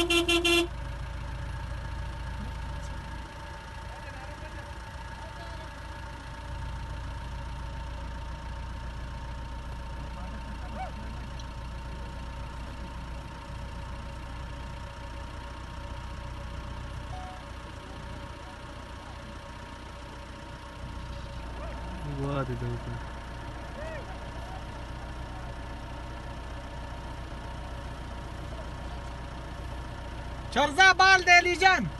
What is it? Çarza bal deleyeceğim.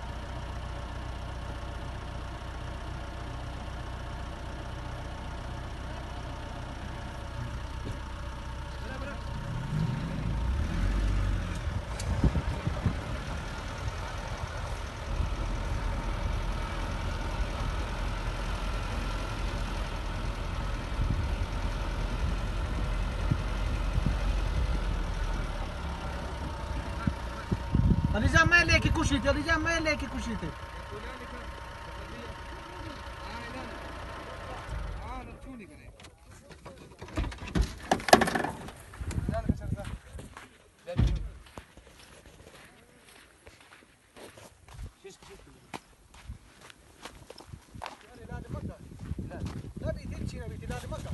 Alacağım ben leki kuşiti, alacağım ben leki kuşiti. لا بيتي تشينا بيتي لا